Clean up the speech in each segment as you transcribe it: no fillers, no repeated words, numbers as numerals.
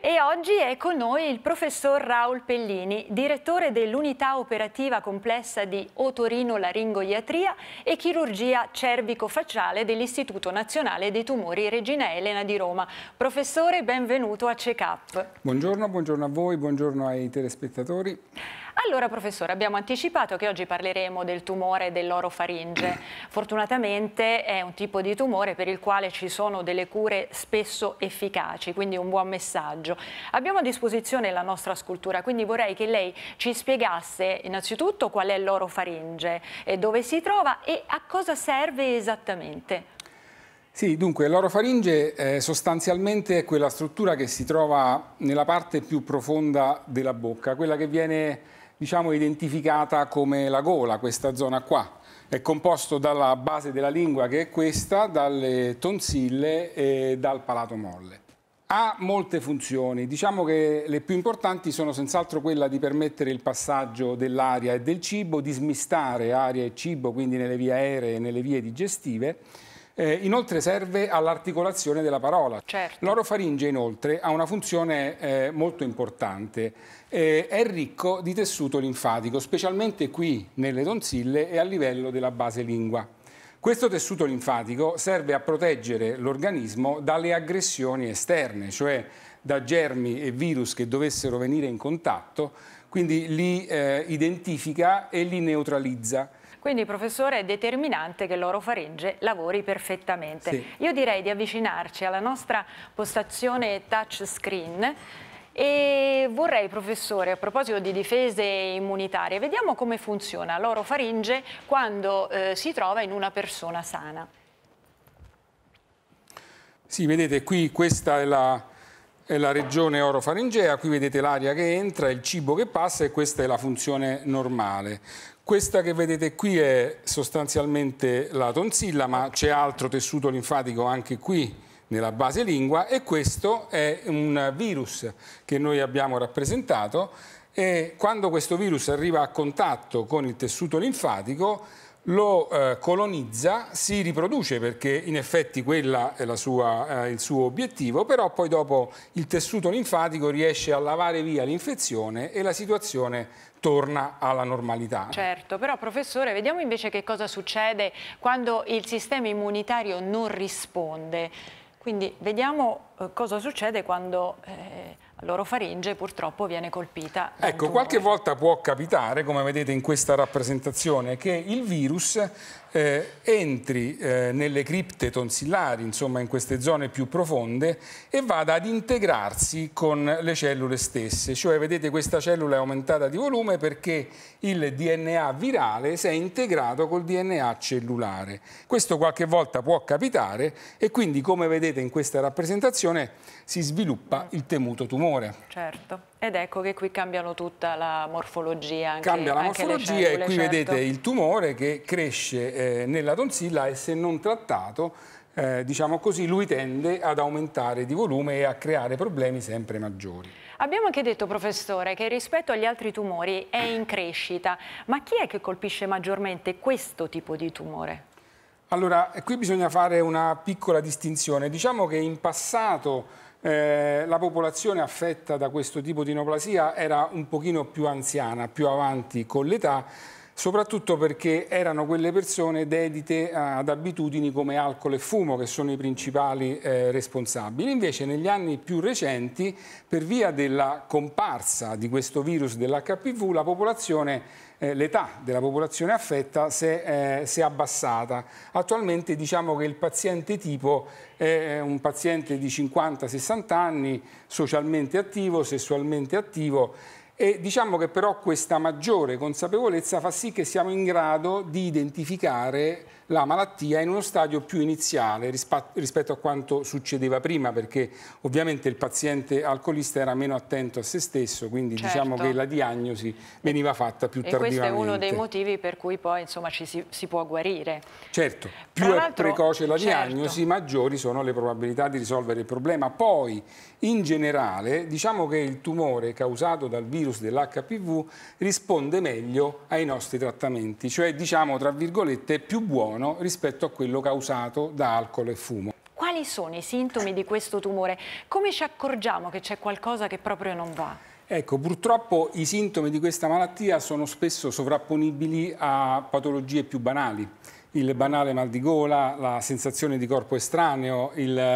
E oggi è con noi il professor Raul Pellini, direttore dell'unità operativa complessa di otorinolaringoiatria e chirurgia cervico-facciale dell'Istituto Nazionale dei Tumori Regina Elena di Roma. Professore, benvenuto a Check-up. Buongiorno, buongiorno a voi, buongiorno ai telespettatori. Allora, professore, abbiamo anticipato che oggi parleremo del tumore dell'orofaringe. Fortunatamente è un tipo di tumore per il quale ci sono delle cure spesso efficaci, quindi un buon messaggio. Abbiamo a disposizione la nostra scultura, quindi vorrei che lei ci spiegasse innanzitutto qual è l'orofaringe, dove si trova e a cosa serve esattamente. Sì, dunque l'orofaringe sostanzialmente è quella struttura che si trova nella parte più profonda della bocca, quella che viene, diciamo, identificata come la gola, questa zona qua. È composto dalla base della lingua, che è questa, dalle tonsille e dal palato molle. Ha molte funzioni, diciamo che le più importanti sono senz'altro quella di permettere il passaggio dell'aria e del cibo, di smistare aria e cibo, quindi nelle vie aeree e nelle vie digestive. Inoltre serve all'articolazione della parola. Certo. L'orofaringe inoltre ha una funzione molto importante, è ricco di tessuto linfatico, specialmente qui nelle tonsille e a livello della base lingua. Questo tessuto linfatico serve a proteggere l'organismo dalle aggressioni esterne, cioè da germi e virus che dovessero venire in contatto, quindi li identifica e li neutralizza. Quindi, professore, è determinante che l'orofaringe lavori perfettamente. Sì. Io direi di avvicinarci alla nostra postazione touchscreen e vorrei, professore, a proposito di difese immunitarie, vediamo come funziona l'orofaringe quando si trova in una persona sana. Sì, vedete qui questa è la regione orofaringea, qui vedete l'aria che entra, il cibo che passa e questa è la funzione normale. Questa che vedete qui è sostanzialmente la tonsilla, ma c'è altro tessuto linfatico anche qui nella base lingua e questo è un virus che noi abbiamo rappresentato e quando questo virus arriva a contatto con il tessuto linfatico lo colonizza, si riproduce perché in effetti quella è il suo obiettivo, però poi dopo il tessuto linfatico riesce a lavare via l'infezione e la situazione torna alla normalità. Certo, però professore, vediamo invece che cosa succede quando il sistema immunitario non risponde. Quindi vediamo cosa succede quando l'orofaringe purtroppo viene colpita da un Ecco, tumore. qualche volta può capitare, come vedete in questa rappresentazione, che il virus entri nelle cripte tonsillari, insomma in queste zone più profonde, e vada ad integrarsi con le cellule stesse. Cioè, vedete, questa cellula è aumentata di volume perché il DNA virale si è integrato col DNA cellulare. Questo qualche volta può capitare e quindi, come vedete in questa rappresentazione, si sviluppa il temuto tumore. Certo, ed ecco che qui cambiano tutta la morfologia. Cambia la anche morfologia le cellule, e qui certo. vedete il tumore che cresce nella tonsilla e se non trattato, diciamo così, lui tende ad aumentare di volume e a creare problemi sempre maggiori. Abbiamo anche detto, professore, che rispetto agli altri tumori è in crescita, ma chi è che colpisce maggiormente questo tipo di tumore? Allora, qui bisogna fare una piccola distinzione. Diciamo che in passato la popolazione affetta da questo tipo di neoplasia era un pochino più anziana, più avanti con l'età, soprattutto perché erano quelle persone dedite ad abitudini come alcol e fumo, che sono i principali responsabili. Invece negli anni più recenti, per via della comparsa di questo virus dell'HPV, la popolazione l'età della popolazione affetta si è abbassata. Attualmente diciamo che il paziente tipo è un paziente di 50-60 anni, socialmente attivo, sessualmente attivo e diciamo che però questa maggiore consapevolezza fa sì che siamo in grado di identificare la malattia in uno stadio più iniziale rispetto a quanto succedeva prima, perché ovviamente il paziente alcolista era meno attento a se stesso, quindi certo. Diciamo che la diagnosi veniva fatta più tardivamente. E questo è uno dei motivi per cui poi insomma si può guarire. Certo, più è precoce la diagnosi, certo. maggiori sono le probabilità di risolvere il problema. Poi, in generale, diciamo che il tumore causato dal virus dell'HPV risponde meglio ai nostri trattamenti, cioè diciamo tra virgolette è più buono rispetto a quello causato da alcol e fumo. Qual quali sono i sintomi di questo tumore? Come ci accorgiamo che c'è qualcosa che proprio non va? Ecco, purtroppo i sintomi di questa malattia sono spesso sovrapponibili a patologie più banali. Il banale mal di gola, la sensazione di corpo estraneo,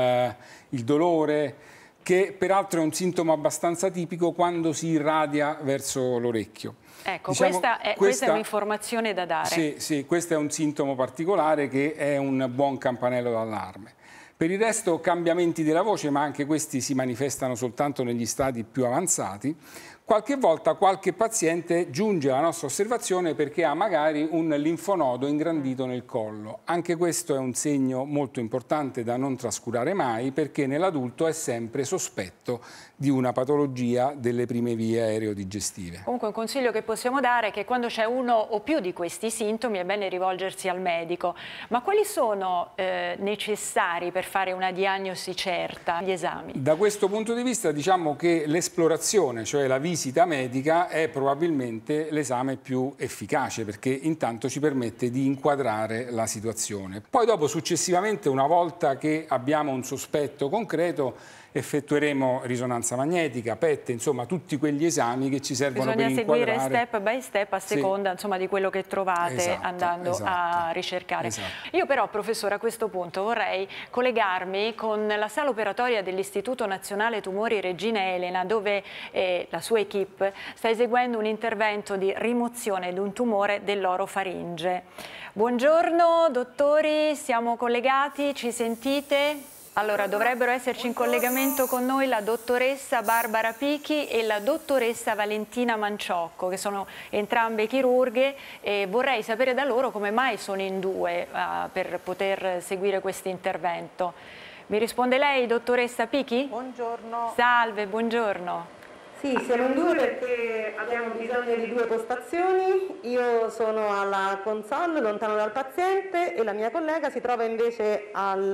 il dolore, che peraltro è un sintomo abbastanza tipico quando si irradia verso l'orecchio. Ecco, Diciamo, questa è un'informazione da dare. Sì, questo è un sintomo particolare che è un buon campanello d'allarme. Per il resto cambiamenti della voce, ma anche questi si manifestano soltanto negli stadi più avanzati. Qualche volta qualche paziente giunge alla nostra osservazione perché ha magari un linfonodo ingrandito nel collo. Anche questo è un segno molto importante da non trascurare mai, perché nell'adulto è sempre sospetto di una patologia delle prime vie aereo-digestive. Comunque un consiglio che possiamo dare è che quando c'è uno o più di questi sintomi è bene rivolgersi al medico. Ma quali sono necessari per fare una diagnosi certa, gli esami? Da questo punto di vista diciamo che l'esplorazione, cioè la visita medica, è probabilmente l'esame più efficace, perché intanto ci permette di inquadrare la situazione. Poi dopo, successivamente, una volta che abbiamo un sospetto concreto, effettueremo risonanza magnetica, PET, insomma tutti quegli esami che ci servono per inquadrare. Bisogna seguire step by step a seconda, insomma, di quello che trovate andando a ricercare. Io però, professore, a questo punto vorrei collegarmi con la sala operatoria dell'Istituto Nazionale Tumori Regina Elena, dove la sua equipe sta eseguendo un intervento di rimozione di un tumore dell'orofaringe. Buongiorno dottori, siamo collegati, ci sentite? Allora, dovrebbero esserci in collegamento con noi la dottoressa Barbara Pichi e la dottoressa Valentina Manciocco, che sono entrambe chirurghe, e vorrei sapere da loro come mai sono in due per poter seguire questo intervento. Mi risponde lei, dottoressa Pichi? Buongiorno. Salve, buongiorno. Sì, siamo in due perché abbiamo bisogno di due postazioni. Io sono alla console, lontano dal paziente, e la mia collega si trova invece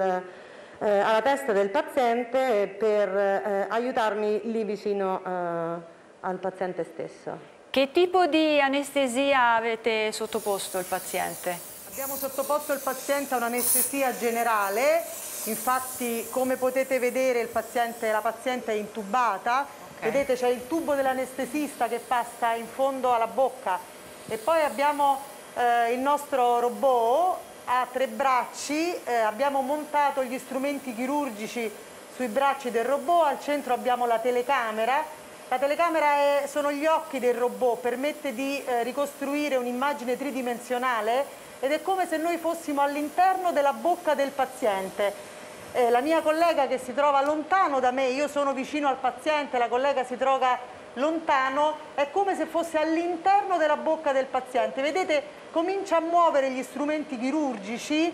alla testa del paziente per aiutarmi lì vicino al paziente stesso. Che tipo di anestesia avete sottoposto il paziente? Abbiamo sottoposto il paziente a un'anestesia generale, infatti come potete vedere la paziente è intubata, vedete c'è il tubo dell'anestesista che passa in fondo alla bocca, e poi abbiamo il nostro robot ha 3 bracci, abbiamo montato gli strumenti chirurgici sui bracci del robot, al centro abbiamo la telecamera. La telecamera sono gli occhi del robot, permette di ricostruire un'immagine tridimensionale ed è come se noi fossimo all'interno della bocca del paziente. La mia collega che si trova lontano da me, io sono vicino al paziente, la collega si trova lontano, è come se fosse all'interno della bocca del paziente. Vedete? Comincia a muovere gli strumenti chirurgici,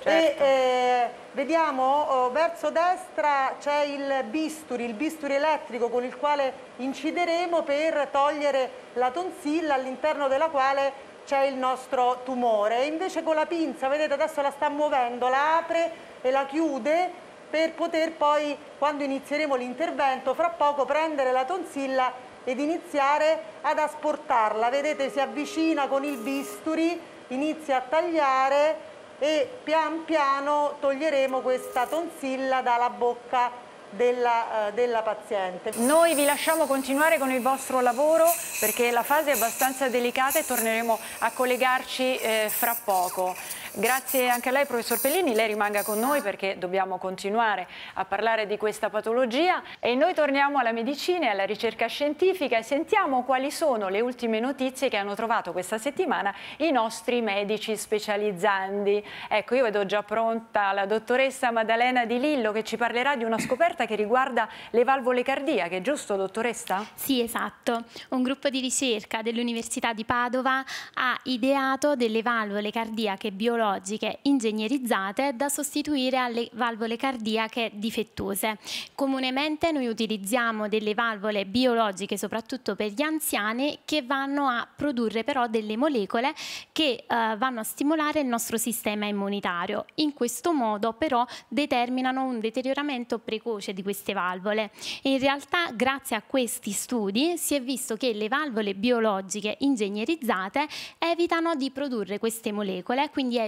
e vediamo verso destra c'è il bisturi elettrico con il quale incideremo per togliere la tonsilla all'interno della quale c'è il nostro tumore. E invece con la pinza, vedete adesso la sta muovendo, la apre e la chiude per poter poi, quando inizieremo l'intervento, fra poco prendere la tonsilla ed iniziare ad asportarla. Vedete, si avvicina con il bisturi, inizia a tagliare e pian piano toglieremo questa tonsilla dalla bocca della paziente. Noi vi lasciamo continuare con il vostro lavoro perché la fase è abbastanza delicata e torneremo a collegarci fra poco. Grazie anche a lei, professor Pellini, lei rimanga con noi perché dobbiamo continuare a parlare di questa patologia, e noi torniamo alla medicina e alla ricerca scientifica e sentiamo quali sono le ultime notizie che hanno trovato questa settimana i nostri medici specializzandi. Ecco, io vedo già pronta la dottoressa Maddalena Di Lillo che ci parlerà di una scoperta che riguarda le valvole cardiache, giusto dottoressa? Sì, esatto. Un gruppo di ricerca dell'Università di Padova ha ideato delle valvole cardiache biologiche ingegnerizzate da sostituire alle valvole cardiache difettose. Comunemente noi utilizziamo delle valvole biologiche soprattutto per gli anziani che vanno a produrre però delle molecole che vanno a stimolare il nostro sistema immunitario. In questo modo però determinano un deterioramento precoce di queste valvole. In realtà grazie a questi studi si è visto che le valvole biologiche ingegnerizzate evitano di produrre queste molecole, quindi evitano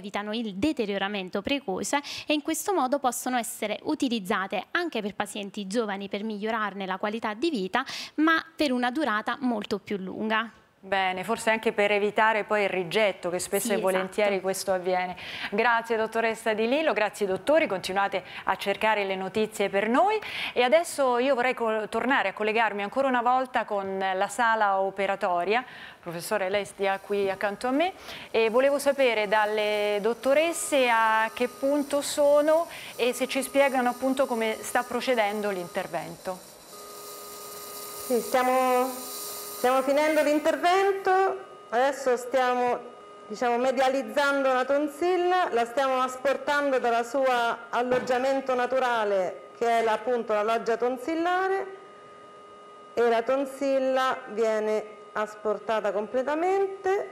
evitano il deterioramento precoce e in questo modo possono essere utilizzate anche per pazienti giovani per migliorarne la qualità di vita, ma per una durata molto più lunga. Bene, forse anche per evitare poi il rigetto, che spesso e volentieri questo avviene. Grazie dottoressa Di Lillo, grazie dottori, continuate a cercare le notizie per noi e adesso io vorrei tornare a collegarmi ancora una volta con la sala operatoria. Professore, lei stia qui accanto a me e volevo sapere dalle dottoresse a che punto sono e se ci spiegano appunto come sta procedendo l'intervento. Sì, stiamo finendo l'intervento, adesso stiamo medializzando una tonsilla, la stiamo asportando dal suo alloggiamento naturale che è appunto la loggia tonsillare e la tonsilla viene asportata completamente.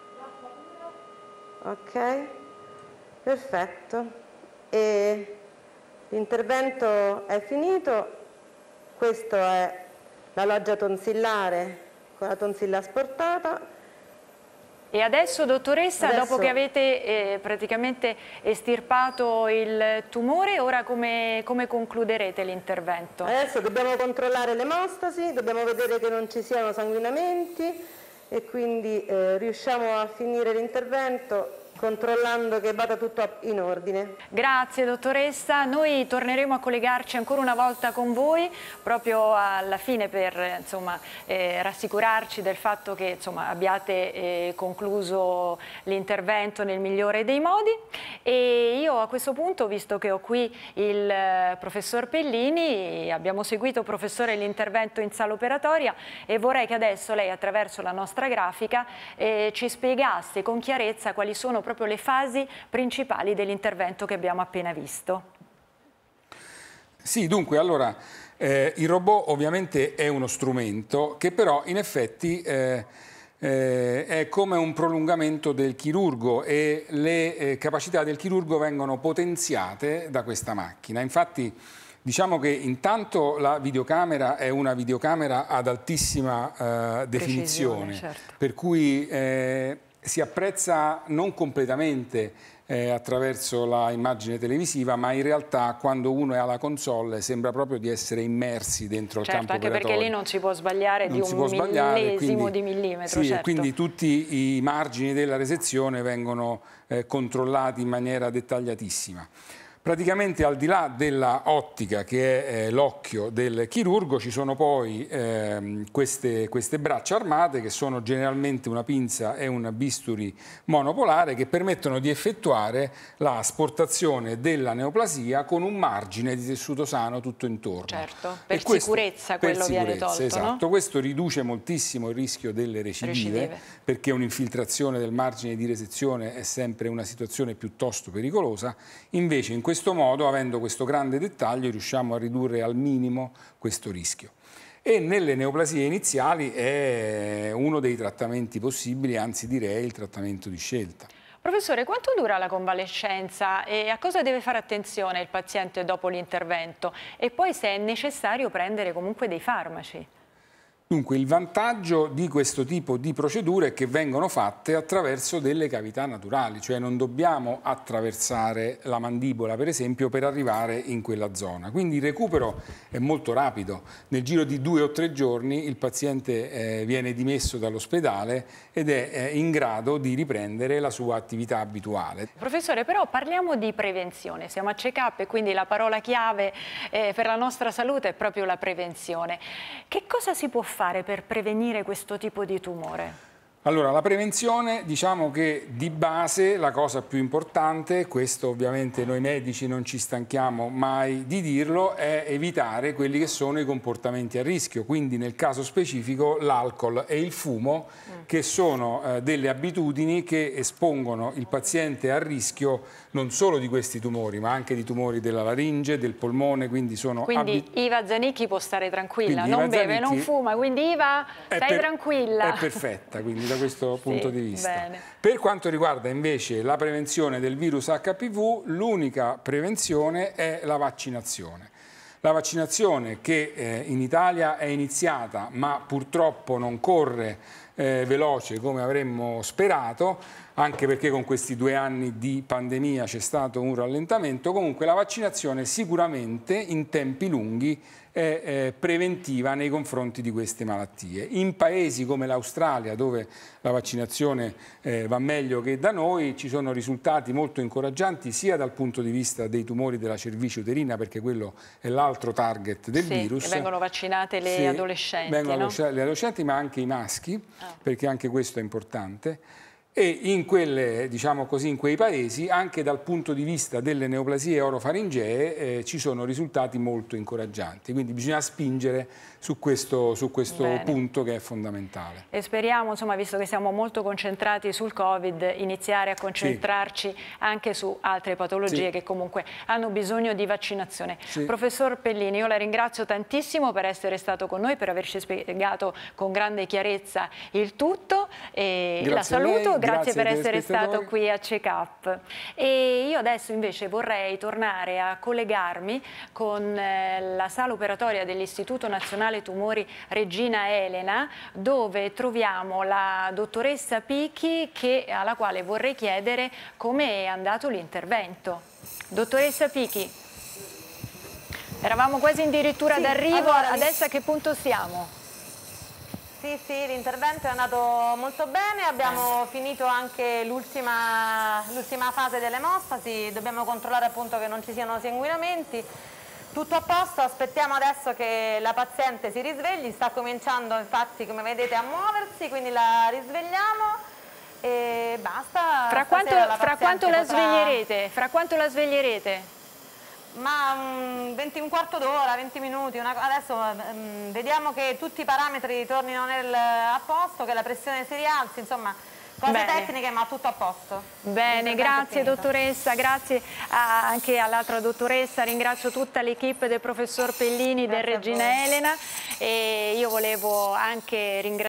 Ok, perfetto. E l'intervento è finito, questo è la loggia tonsillare con la tonsilla asportata. E adesso dottoressa, dopo che avete praticamente estirpato il tumore, ora come concluderete l'intervento? Adesso dobbiamo controllare l'emostasi, dobbiamo vedere che non ci siano sanguinamenti e quindi riusciamo a finire l'intervento controllando che vada tutto in ordine. Grazie dottoressa, noi torneremo a collegarci ancora una volta con voi proprio alla fine per rassicurarci del fatto che abbiate concluso l'intervento nel migliore dei modi e io a questo punto, visto che ho qui il professor Pellini, abbiamo seguito professore l'intervento in sala operatoria e vorrei che adesso lei attraverso la nostra grafica ci spiegasse con chiarezza quali sono proprio le fasi principali dell'intervento che abbiamo appena visto. Sì, dunque, allora, il robot ovviamente è uno strumento che però in effetti è come un prolungamento del chirurgo e le capacità del chirurgo vengono potenziate da questa macchina. Infatti, diciamo che intanto la videocamera è una videocamera ad altissima definizione, certo. Per cui si apprezza non completamente attraverso la immagine televisiva, ma in realtà quando uno è alla console sembra proprio di essere immersi dentro il campo operatorio. Anche perché lì non si può sbagliare di un millesimo di millimetro. Sì, certo. Quindi tutti i margini della resezione vengono controllati in maniera dettagliatissima. Praticamente al di là della ottica che è l'occhio del chirurgo ci sono poi queste braccia armate che sono generalmente una pinza e un bisturi monopolare che permettono di effettuare la asportazione della neoplasia con un margine di tessuto sano tutto intorno. Certo, per sicurezza quello viene tolto, esatto. No? Questo riduce moltissimo il rischio delle recidive. Perché un'infiltrazione del margine di resezione è sempre una situazione piuttosto pericolosa, invece in questo modo, avendo questo grande dettaglio, riusciamo a ridurre al minimo questo rischio. E nelle neoplasie iniziali è uno dei trattamenti possibili, anzi direi il trattamento di scelta. Professore, quanto dura la convalescenza e a cosa deve fare attenzione il paziente dopo l'intervento? E poi se è necessario prendere comunque dei farmaci? Dunque, il vantaggio di questo tipo di procedure è che vengono fatte attraverso delle cavità naturali, cioè non dobbiamo attraversare la mandibola, per esempio, per arrivare in quella zona. Quindi il recupero è molto rapido. Nel giro di 2 o 3 giorni il paziente viene dimesso dall'ospedale ed è in grado di riprendere la sua attività abituale. Professore, però parliamo di prevenzione. Siamo a check-up e quindi la parola chiave per la nostra salute è proprio la prevenzione. Che cosa si può fare per prevenire questo tipo di tumore? Allora, la prevenzione, diciamo che di base la cosa più importante, questo ovviamente noi medici non ci stanchiamo mai di dirlo, è evitare quelli che sono i comportamenti a rischio, quindi nel caso specifico l'alcol e il fumo, che sono delle abitudini che espongono il paziente a rischio non solo di questi tumori, ma anche di tumori della laringe, del polmone, quindi sono... Quindi Iva Zanicchi può stare tranquilla, non beve, non fuma, quindi Iva stai tranquilla. È perfetta, quindi da questo punto di vista. Bene. Per quanto riguarda invece la prevenzione del virus HPV, l'unica prevenzione è la vaccinazione. La vaccinazione che in Italia è iniziata, ma purtroppo non corre veloce come avremmo sperato, anche perché con questi 2 anni di pandemia c'è stato un rallentamento. Comunque la vaccinazione sicuramente in tempi lunghi è preventiva nei confronti di queste malattie. In paesi come l'Australia, dove la vaccinazione va meglio che da noi, ci sono risultati molto incoraggianti sia dal punto di vista dei tumori della cervice uterina, perché quello è l'altro target del virus. E vengono vaccinate le adolescenti, vengono le adolescenti, ma anche i maschi, perché anche questo è importante. E in quelle, diciamo così, in quei paesi, anche dal punto di vista delle neoplasie orofaringee, ci sono risultati molto incoraggianti. Quindi bisogna spingere su questo punto che è fondamentale. E speriamo, insomma, visto che siamo molto concentrati sul Covid, iniziare a concentrarci anche su altre patologie che comunque hanno bisogno di vaccinazione. Professor Pellini, io la ringrazio tantissimo per essere stato con noi, per averci spiegato con grande chiarezza il tutto. E la saluto. Grazie per essere stato qui a Check-up. E io adesso invece vorrei tornare a collegarmi con la sala operatoria dell'Istituto Nazionale Tumori Regina Elena, dove troviamo la dottoressa Pichi, alla quale vorrei chiedere come è andato l'intervento. Dottoressa Pichi, eravamo quasi addirittura d'arrivo, adesso a che punto siamo? Sì, l'intervento è andato molto bene, abbiamo finito anche l'ultima fase dell'emostasi, dobbiamo controllare appunto che non ci siano sanguinamenti. Tutto a posto, aspettiamo adesso che la paziente si risvegli, sta cominciando infatti, come vedete, a muoversi, quindi la risvegliamo e basta. Fra quanto la sveglierete? Fra quanto la sveglierete? Ma un quarto d'ora, 20 minuti, adesso vediamo che tutti i parametri tornino a posto, che la pressione si rialzi, insomma cose tecniche ma tutto a posto. Bene, grazie dottoressa, grazie anche all'altra dottoressa, ringrazio tutta l'equipe del professor Pellini del Regina Elena e io volevo anche ringraziare